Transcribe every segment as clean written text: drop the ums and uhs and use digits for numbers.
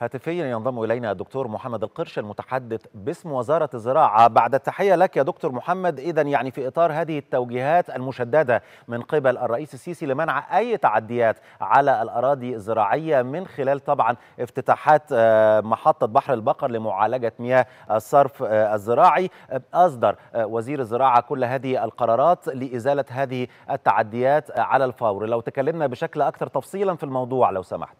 هاتفيا ينضم إلينا الدكتور محمد القرش المتحدث باسم وزارة الزراعة. بعد التحية لك يا دكتور محمد، إذن يعني في إطار هذه التوجيهات المشددة من قبل الرئيس السيسي لمنع أي تعديات على الأراضي الزراعية من خلال طبعا افتتاحات محطة بحر البقر لمعالجة مياه الصرف الزراعي، أصدر وزير الزراعة كل هذه القرارات لإزالة هذه التعديات على الفور. لو تكلمنا بشكل أكثر تفصيلا في الموضوع لو سمحت.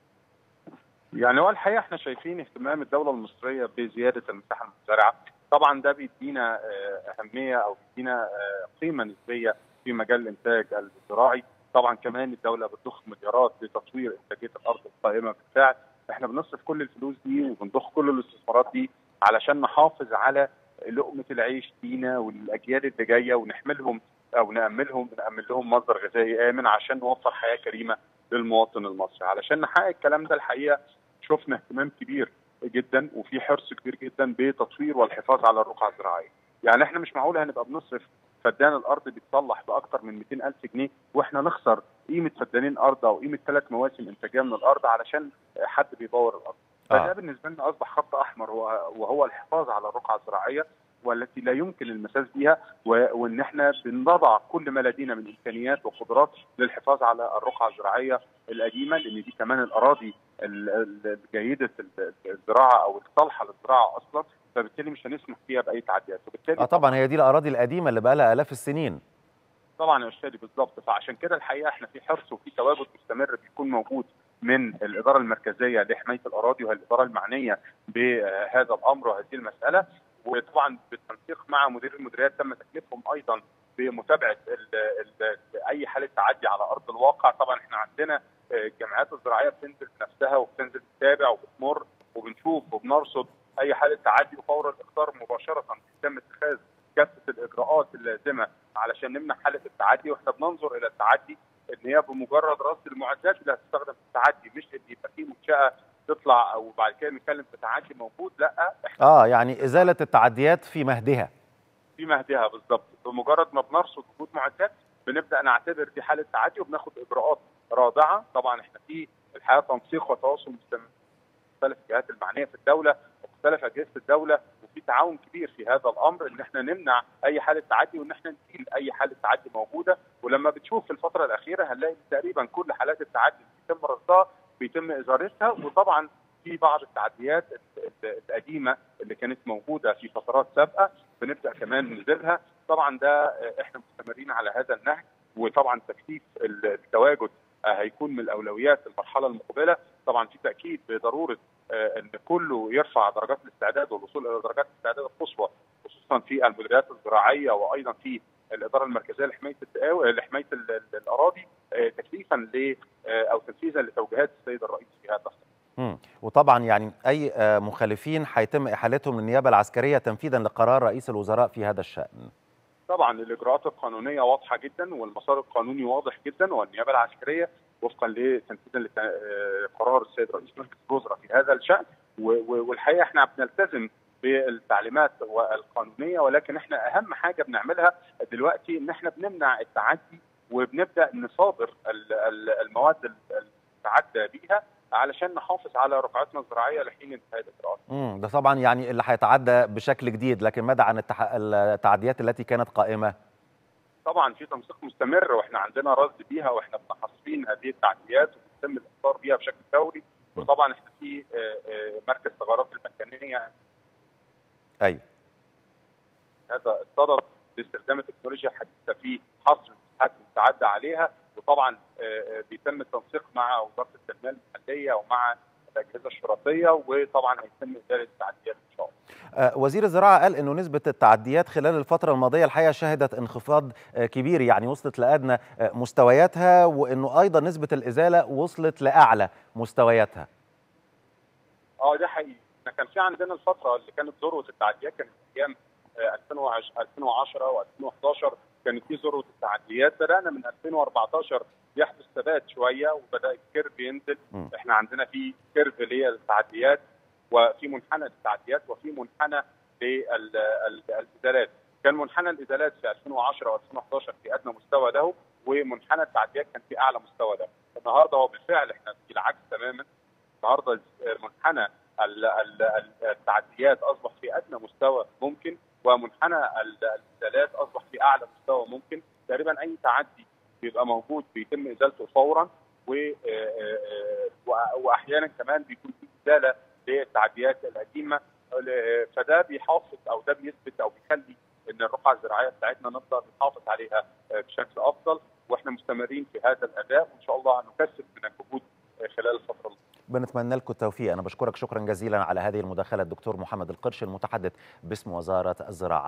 يعني هو الحقيقه احنا شايفين اهتمام الدوله المصريه بزياده المساحه المزرعه، طبعا ده بيدينا اهميه او بيدينا قيمه نسبيه في مجال الانتاج الزراعي. طبعا كمان الدوله بتضخ مليارات لتطوير انتاجيه الارض القائمه بالفعل. احنا بنصرف كل الفلوس دي وبنضخ كل الاستثمارات دي علشان نحافظ على لقمه العيش لينا والاجيال اللي جايه، ونحملهم او نامن لهم مصدر غذائي امن عشان نوفر حياه كريمه للمواطن المصري. علشان نحقق الكلام ده الحقيقه شفنا اهتمام كبير جدا وفي حرص كبير جدا بتطوير والحفاظ على الرقعه الزراعيه. يعني احنا مش معقول هنبقى بنصرف فدان الارض بيتصلح باكثر من 200,000 جنيه واحنا نخسر قيمه فدانين ارض او قيمه 3 مواسم انتاجيه من الارض علشان حد بيدور الارض. فده بالنسبه لنا اصبح خط احمر وهو الحفاظ على الرقعه الزراعيه والتي لا يمكن المساس بها، وان احنا بنضع كل ما لدينا من امكانيات وقدرات للحفاظ على الرقعه الزراعيه القديمه، لان دي كمان الاراضي الجيده الزراعه او الصالحه للزراعه اصلا، فبالتالي مش هنسمح فيها باي تعديات. وبالتالي طبعا هي دي الاراضي القديمه اللي بقى لها الاف السنين. طبعا يا استاذي بالظبط. فعشان كده الحقيقه احنا في حرص وفي تواجد مستمر بيكون موجود من الاداره المركزيه لحمايه الاراضي وهي الاداره المعنيه بهذا الامر وهذه المساله، وطبعا بالتنسيق مع مدير المديريات تم تكليفهم ايضا بمتابعه اي حاله تعدي على ارض الواقع. طبعا احنا عندنا الجمعيات الزراعيه بتنزل بنفسها وبتنزل تتابع وبتمر وبنشوف وبنرصد اي حاله تعدي، وفور الاخطار مباشره بيتم اتخاذ كافه الاجراءات اللازمه علشان نمنع حاله التعدي. واحنا بننظر الى التعدي ان هي بمجرد رصد المعدات اللي هتستخدم في التعدي، مش ان يبقى في منشاه تطلع او بعد كده نتكلم في تعدي موجود. لا يعني ازاله التعديات في مهدها. في مهدها بالظبط. بمجرد ما بنرصد وجود معدات بنبدا نعتبر دي حاله تعدي وبناخد اجراءات رادعه. طبعا احنا في الحقيقه تنسيق وتواصل مستمر مختلف الجهات المعنيه في الدوله ومختلف اجهزه الدوله، وفي تعاون كبير في هذا الامر ان احنا نمنع اي حاله تعدي وان احنا نزيل اي حاله تعدي موجوده. ولما بتشوف في الفتره الاخيره هنلاقي تقريبا كل حالات التعدي اللي بيتم رصدها بيتم ازالتها. وطبعا في بعض التعديات القديمه اللي كانت موجوده في فترات سابقه بنبدا كمان نزيلها. طبعا ده احنا مستمرين على هذا النهج، وطبعا تكثيف التواجد هيكون من الاولويات المرحله المقبله. طبعا في تاكيد بضروره ان كله يرفع درجات الاستعداد والوصول الى درجات الاستعداد القصوى، خصوصا في المديريات الزراعيه وايضا في الاداره المركزيه لحمايه الاراضي، تكليفا ل او تنفيذا لتوجيهات السيد الرئيس في هذا الصدد. وطبعا يعني اي مخالفين هيتم احالتهم للنيابه العسكريه تنفيذا لقرار رئيس الوزراء في هذا الشان. طبعا الاجراءات القانونيه واضحه جدا والمسار القانوني واضح جدا، والنيابه العسكريه وفقا لتنفيذا لقرار السيد رئيس مجلس الوزراء في هذا الشان. والحقيقه احنا بنلتزم بالتعليمات القانونيه، ولكن احنا اهم حاجه بنعملها دلوقتي ان احنا بنمنع التعدي وبنبدا نصادر المواد المتعدى بيها علشان نحافظ على رقعتنا الزراعيه لحين انتهاء الاجراءات. ده طبعا يعني اللي هيتعدى بشكل جديد، لكن ماذا عن التعديات التي كانت قائمه؟ طبعا في تنسيق مستمر واحنا عندنا رصد بيها واحنا محاصرين هذه التعديات وبيتم الاخبار بيها بشكل دوري. وطبعا احنا في مركز ثغرات المكانيه. ايوه. هذا الصدد باستخدام التكنولوجيا الحديثه في حصر المساحات المتعدى عليها، وطبعا بيتم التنسيق مع وزاره التنميه المحليه ومع الاجهزه الشرطيه، وطبعا هيتم ازاله التعديات ان شاء الله. وزير الزراعه قال انه نسبه التعديات خلال الفتره الماضيه الحقيقه شهدت انخفاض كبير، يعني وصلت لادنى مستوياتها، وانه ايضا نسبه الازاله وصلت لاعلى مستوياتها. ده حقيقي. احنا كان في عندنا الفتره اللي كانت ذروه التعديات كانت ايام 2010 و2011 كانت في ذروه التعديات. بدانا من 2014 يحدث ثبات شويه وبدا الكيرف ينزل. احنا عندنا في كيرف للتعديات وفي منحنى للتعديات وفي منحنى للازالات. كان منحنى الازالات في 2010 و2011 في ادنى مستوى له، ومنحنى التعديات كان في اعلى مستوى له. النهارده هو بالفعل احنا في العكس تماما. النهارده منحنى التعديات اصبح في ادنى مستوى ممكن، ومنحنى الازالات اصبح في اعلى مستوى ممكن. تقريبا اي تعدي بيبقى موجود بيتم ازالته فورا، واحيانا كمان بيكون في ازاله للتعديات القديمه. فده بيحافظ او ده بيثبت او بيخلي ان الرقعه الزراعيه بتاعتنا نقدر نحافظ عليها بشكل افضل، واحنا مستمرين في هذا الاداء، وان شاء الله هنكثف من الجهود خلال الفتره المقبله. بنتمنى لكم التوفيق. انا بشكرك شكرا جزيلا على هذه المداخله الدكتور محمد القرش المتحدث باسم وزاره الزراعه.